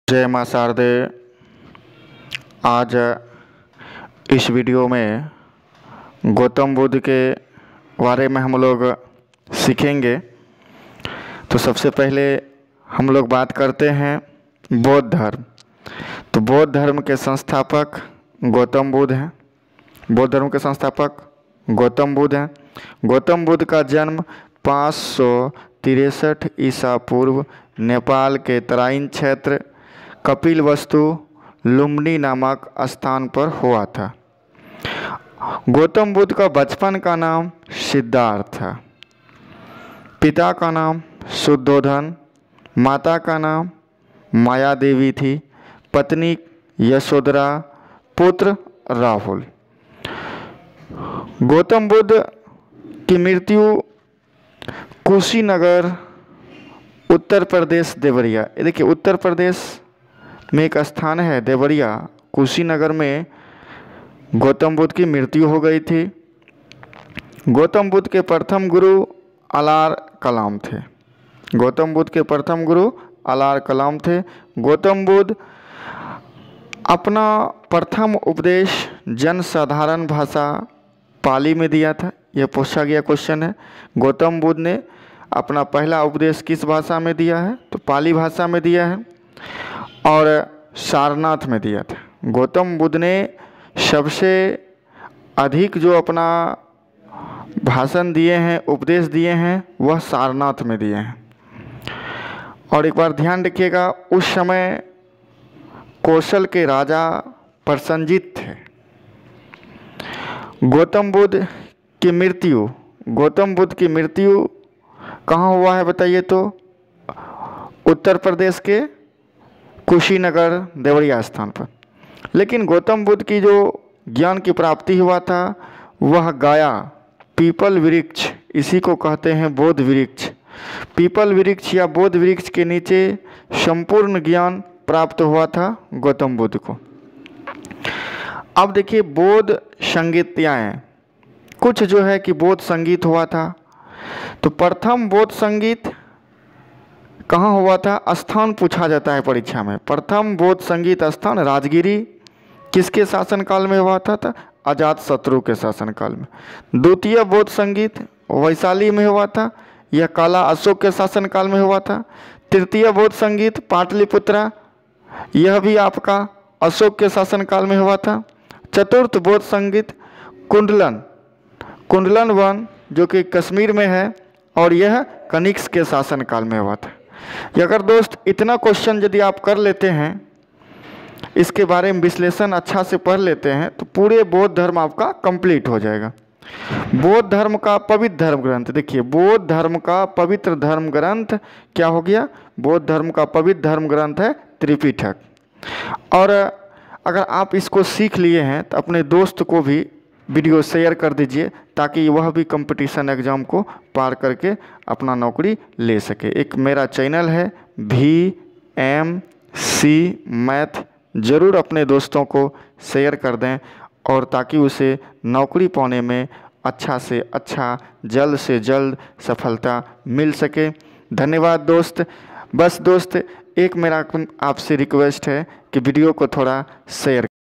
जय मां शारदे। आज इस वीडियो में गौतम बुद्ध के बारे में हम लोग सीखेंगे। तो सबसे पहले हम लोग बात करते हैं बौद्ध धर्म। तो बौद्ध धर्म के संस्थापक गौतम बुद्ध हैं। बौद्ध धर्म के संस्थापक गौतम बुद्ध हैं। गौतम बुद्ध का जन्म 563 ईसा पूर्व नेपाल के तराइन क्षेत्र कपिलवस्तु लुम्बिनी नामक स्थान पर हुआ था। गौतम बुद्ध का बचपन का नाम सिद्धार्थ था। पिता का नाम शुद्धोधन, माता का नाम माया देवी थी, पत्नी यशोधरा, पुत्र राहुल। गौतम बुद्ध की मृत्यु कुशीनगर, उत्तर प्रदेश देवरिया। ये देखिए, उत्तर प्रदेश में एक स्थान है देवरिया, कुशीनगर में गौतम बुद्ध की मृत्यु हो गई थी। गौतम बुद्ध के प्रथम गुरु अलार कलाम थे। गौतम बुद्ध के प्रथम गुरु अलार कलाम थे। गौतम बुद्ध अपना प्रथम उपदेश जन साधारण भाषा पाली में दिया था। यह पूछा गया क्वेश्चन है। गौतम बुद्ध ने अपना पहला उपदेश किस भाषा में दिया है? तो पाली भाषा में दिया है और सारनाथ में दिया था। गौतम बुद्ध ने सबसे अधिक जो अपना भाषण दिए हैं, उपदेश दिए हैं, वह सारनाथ में दिए हैं। और एक बार ध्यान रखिएगा, उस समय कौशल के राजा प्रसन्नजित थे। गौतम बुद्ध की मृत्यु कहाँ हुआ है बताइए? तो उत्तर प्रदेश के कुशीनगर देवरिया स्थान पर। लेकिन गौतम बुद्ध की जो ज्ञान की प्राप्ति हुआ था वह गाया पीपल वृक्ष, इसी को कहते हैं बोध वृक्ष। पीपल वृक्ष या बोध वृक्ष के नीचे संपूर्ण ज्ञान प्राप्त हुआ था गौतम बुद्ध को। अब देखिए, बोध संगीतियाँ कुछ जो है कि बोध संगीत हुआ था। तो प्रथम बोध संगीत कहाँ हुआ था? स्थान पूछा जाता है परीक्षा में। प्रथम बोध संगीत स्थान राजगिरी किसके शासनकाल में हुआ था? अजातशत्रु के शासनकाल में। द्वितीय बोध संगीत वैशाली में हुआ था। यह काला अशोक के शासनकाल में हुआ था। तृतीय बोध संगीत पाटलिपुत्रा, यह भी आपका अशोक के शासनकाल में हुआ था। चतुर्थ बोध संगीत कुंडलन वन, जो कि कश्मीर में है, और यह कनिष्क के शासनकाल में हुआ था। अगर दोस्त इतना क्वेश्चन यदि आप कर लेते हैं, इसके बारे में विश्लेषण अच्छा से पढ़ लेते हैं, तो पूरे बौद्ध धर्म आपका कंप्लीट हो जाएगा। बौद्ध धर्म का पवित्र धर्म ग्रंथ, देखिए, बौद्ध धर्म का पवित्र धर्म ग्रंथ क्या हो गया? बौद्ध धर्म का पवित्र धर्म ग्रंथ है त्रिपिटक। और अगर आप इसको सीख लिए हैं तो अपने दोस्त को भी वीडियो शेयर कर दीजिए, ताकि वह भी कंपटीशन एग्ज़ाम को पार करके अपना नौकरी ले सके। एक मेरा चैनल है VMC मैथ, ज़रूर अपने दोस्तों को शेयर कर दें, और ताकि उसे नौकरी पाने में अच्छा से अच्छा, जल्द से जल्द सफलता मिल सके। धन्यवाद दोस्त। बस दोस्त, एक मेरा आपसे रिक्वेस्ट है कि वीडियो को थोड़ा शेयर